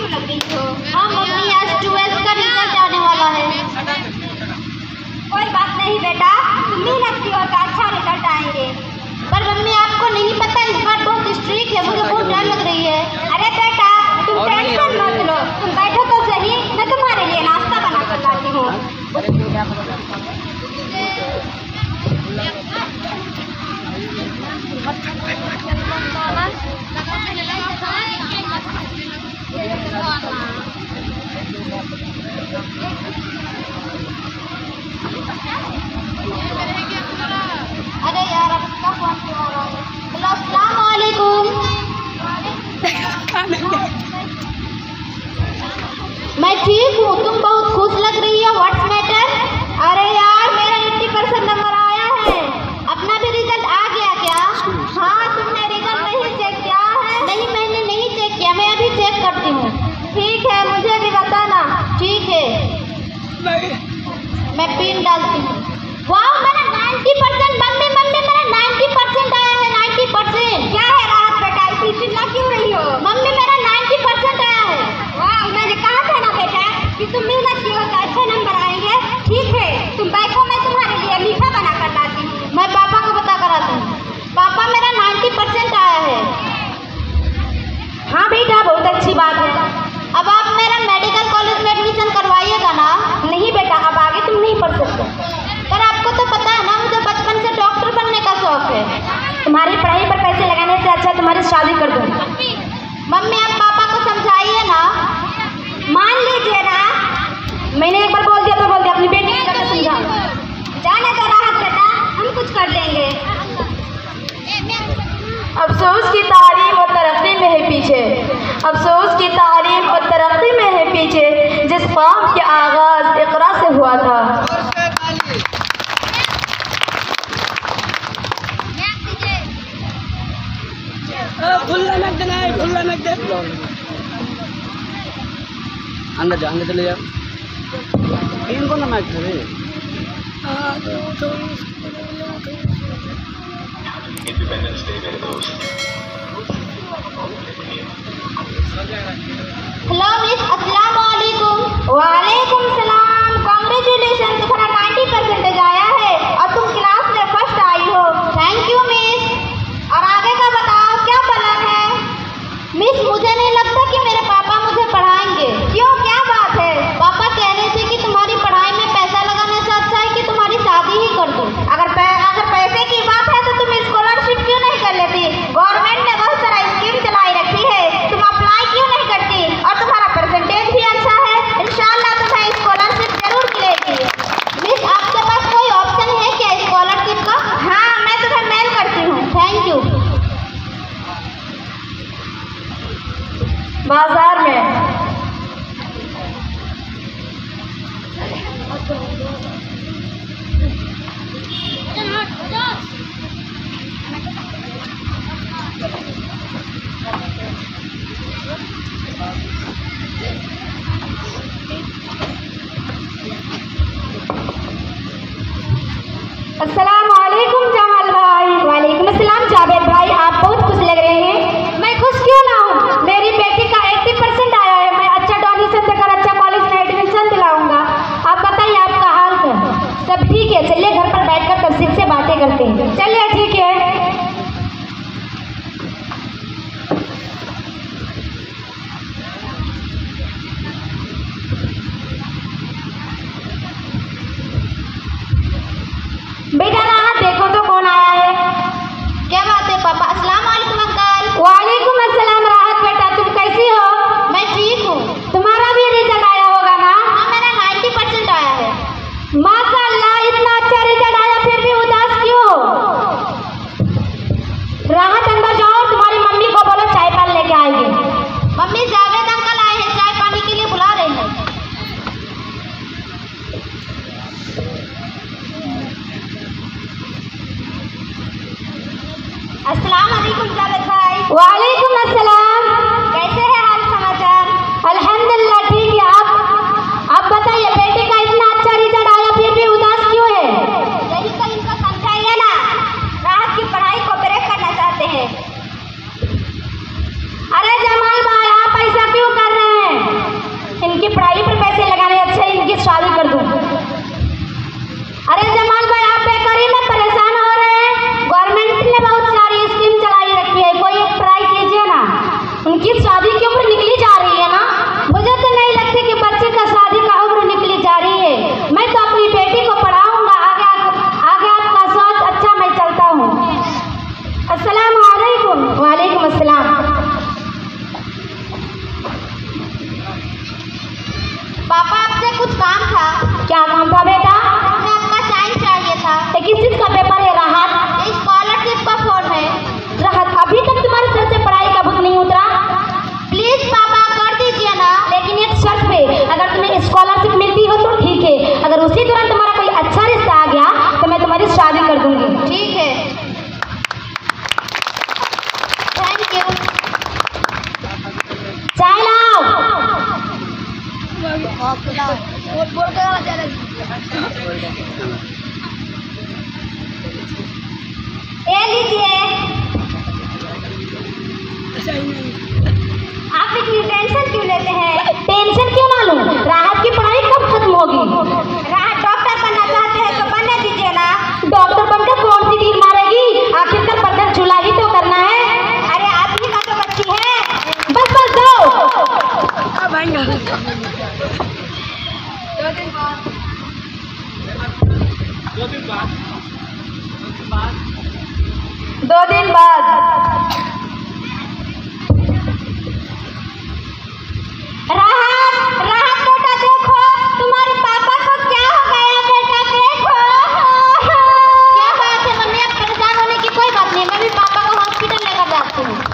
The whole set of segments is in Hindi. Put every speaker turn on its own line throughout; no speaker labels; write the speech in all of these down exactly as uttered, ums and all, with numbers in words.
क्यों लग रही हो?
हाँ मम्मी, आज ट्वेल्थ का रिजल्ट आने वाला है।
कोई बात नहीं बेटा, तुम मेहनत की हो तो अच्छा रिजल्ट आएंगे।
पर मम्मी आपको नहीं पता, इस बार बहुत स्ट्रिक्ट है, मुझे बहुत डर लग रही है।
अरे बेटा तुम टेंशन मत लो, तुम बैठो तो सही, मैं तुम्हारे लिए नाश्ता बना कर लाती हूँ।
अरे यार अब इसका फोन क्यों आ रहा है? हेलो अस्सलाम वालेकुम। मैं ठीक हूँ, तुम बहुत खुश लग रही हो, व्हाट्स मैटर? अरे यार मेरा एट्टी परसेंट नंबर आया है। अपना भी रिजल्ट आ गया क्या?
हाँ तुमने रिजल्ट नहीं चेक किया है?
नहीं मैंने नहीं चेक किया, मैं अभी चेक करती हूँ।
ठीक है मुझे भी बताना।
ठीक है, मैं पिन डालती हूँ। वाह मेरा नाइन्टी परसेंट, मम्मी मम्मी मेरा नाइन्टी परसेंट आया है, नाइन्टी परसेंट।
क्या है राहत बेटा, इतनी चिल्ला क्यों रही हो?
मम्मी मेरा नाइन्टी परसेंट आया है।
वाह मैंने कहा था ना बेटा कि तुम मेहनत की हो तो अच्छे नंबर आएंगे। ठीक है तुम बैठो, मैं तुम्हारे लिए मीठा बना कर लाती हूँ।
मैं पापा को बता कर आती हूँ। पापा मेरा नाइन्टी परसेंट आया है।
हाँ बेटा बहुत अच्छी बात है।
अब आप मेरा मेडिकल कॉलेज में एडमिशन करवाइएगा ना?
नहीं बेटा अब आगे तुम नहीं पढ़ सकते।
पर आपको तो पता है ना मुझे बचपन से डॉक्टर बनने का शौक है।
तुम्हारी पढ़ाई पर पैसे लगाने से अच्छा तुम्हारी शादी कर दूँ।
मम्मी आप पापा को समझाइए ना।
मान लीजिए ना, मैंने एक बार बोल दिया तो बोल दिया, अपनी बेटी को कैसे समझाऊं? जाने दो राहत बेटा, हम कुछ कर देंगे।
अफसोस की तालीम और तरक्की में है पीछे, अफसोस की तालीम और तरक्की में है पीछे, जिस कौम के आगाज इकरा से हुआ था।
अंदर जा, अंदर चले जा। तीन को ना मैच करे।
इंडिपेंडेंस डे मेरे दोस्त।
हेलो मिस, अस्सलाम वालेकुम।
वालेकुम सलाम, कांग्रेचुलेशन, तुम्हारा नाइन्टी परसेंटेज आया है और तुम क्लास में फर्स्ट आई हो।
Thank you miss.
और आगे का बताओ क्या प्लान है?
मिस मुझे नहीं लगता कि मेरे पापा मुझे पढ़ाएंगे।
क्यों क्या बात है?
पापा कह रहे थे कि तुम्हारी पढ़ाई में पैसा लगाने से अच्छा है कि तुम्हारी शादी ही कर दो।
अगर पै, अगर पैसे की बात है तो तुम स्कॉलरशिप क्यों नहीं कर लेती? गवर्नमेंट ने बहुत सारा स्कीम चलाई रखी है, तुम अप्लाई क्यों नहीं करती? और तुम्हारा परसेंटेज भी अच्छा है, इंशाल्लाह तुम्हें स्कॉलरशिप जरूर मिलेगी।
मिस आपके पास कोई ऑप्शन है क्या स्कॉलरशिप का?
हाँ मैं तुम्हें मेल करती हूँ।
Thank you.
बाजार में
अस्सलाम वालेकुम जमाल भाई। वालेकुम अस्सलाम जावेद भाई, आप बहुत खुश लग रहे हैं। मैं खुश क्यों ना हूँ, मेरी बेटी का अस्सी परसेंट आया है। मैं अच्छा डोनेशन देकर अच्छा कॉलेज में एडमिशन दिलाऊंगा। आप बताइए आपका हाल क्या है? सब ठीक है, चलिए घर पर बैठकर तफसील से बातें करते हैं। चलिए ठीक है। बेटा राहत देखो तो कौन आया है।
क्या बात है पापा? अस्सलाम वालेकुम अंकल।
वालेकुम अस्सलाम राहत बेटा, तुम कैसी हो?
मैं ठीक हूँ।
तुम्हारा भी रिजल्ट आया होगा ना?
हाँ मेरा नाइन्टी परसेंट आया है।
माशाअल्लाह, इतना अच्छा रिजल्ट आया फिर भी उदास क्यों हो? राहत अंदर जाओ, तुम्हारी मम्मी को बोलो चाय पानी लेके आएगी।
मम्मी जावेद अंकल आए हैं, चाय पानी के लिए बुला रहे हैं।
अस्सलाम वालेकुम जावेद भाई। वालेकुम अस्सलाम, कैसे है हाल समाचार? अल्हम्दुलिल्लाह ठीक है। आप आप बताइए बेटे का इतना अच्छा रिजल्ट आया फिर भी उदास क्यों है? यही तो इनको समझाइए ना, राहत की पढ़ाई को ब्रेक करना चाहते हैं। अरे जमाल भाई आप ऐसा क्यों कर रहे हैं?
दो दिन बाद।
राहत, राहत बेटा देखो, तुम्हारे पापा को क्या हो गया बेटा, देखो।
क्या बात है मम्मी, आप परेशान होने की कोई बात नहीं, मैं भी पापा को हॉस्पिटल लेकर जाती हूँ।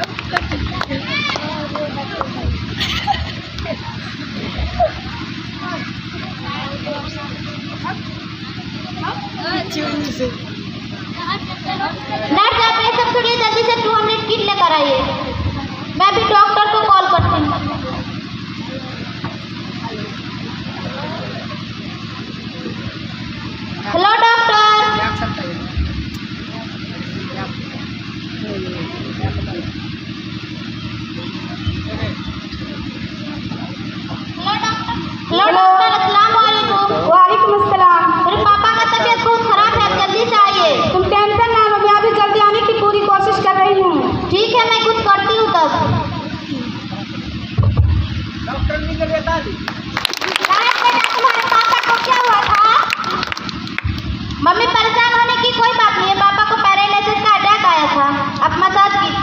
नर्स आप ये सब छोड़िए, जल्दी से टू हंड्रेड किट लेकर आइए। मैं भी डॉक्टर को कॉल करती हूँ। Hello doctor. हेलो डॉक्टर, अस्सलाम वालेकुम।
वालेकुम अस्सलाम।
मेरे पापा का तबीयत बहुत खराब है, आप जल्दी से आइए।
तुम टेंशन ना लो, मैं अभी जल्दी आने की पूरी कोशिश कर रही हूँ।
ठीक है, मैं कुछ करती हूँ तब।
डॉक्टर नहीं कर देता
राहत बेटा, तुम्हारे पापा को क्या हुआ था?
मम्मी परेशान होने की कोई बात नहीं है, पापा को पैरालिसिस का अटैक आया था। आप मसाज की।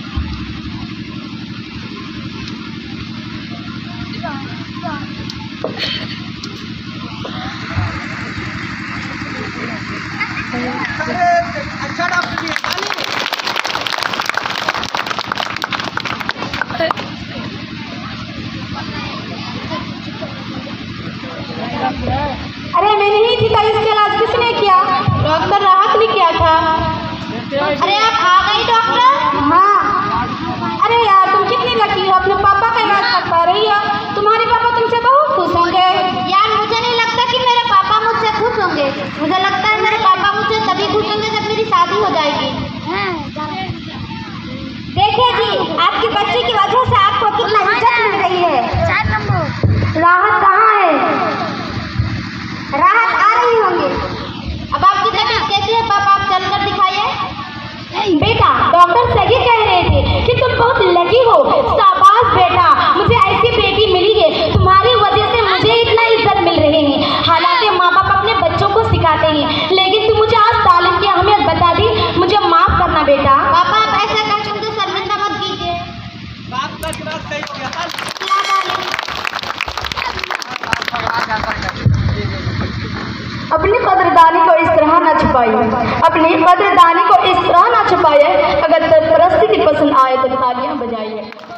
अच्छा डॉक्टर जी
अरे मैं नहीं थी, तो इसके इलाज किसने किया?
डॉक्टर राहत ने किया था। अरे आप आ गई डॉक्टर।
हाँ। अरे यार तुम कितनी लकी हो, अपने पापा का इलाज कर पा रही हो। तुम्हारे पापा तुमसे बहुत खुश होंगे।
यार मुझे नहीं लगता कि मेरे पापा मुझसे खुश होंगे, मुझे लगता है मेरे पापा मुझसे तभी खुश होंगे जब मेरी शादी हो जाएगी।
देखिए जी, आपकी बच्ची की वजह से आपको कितना इज्जत मिल रही है।
चार नंबर।
राहत कहाँ है? राहत आ रही होंगी।
अब आपकी तबीयत कैसी है पापा, आप चलकर दिखाइए।
बेटा डॉक्टर सही कह रहे थे कि तुम बहुत लकी हो। शाबाश बेटा, मुझे ऐसी बेटी मिली है, तुम्हारी वजह से मुझे इतना इज्जत मिल रही है। हालांकि माँ बाप अपने बच्चों को सिखाते हैं, लेकिन तुम मुझे आज तालीम की अहमियत बता दी, मुझे माफ करना बेटा।
पापा आप ऐसा कर मुझे शर्मिंदा मत कीजिए।
बात का बात सही किया था।
अपनी कदरदानी को इस तरह न छुपाइए, अपनी कदरदानी को इस तरह न छुपाइए। अगर परिस्थिति पसंद आए तो तालियां बजाइए।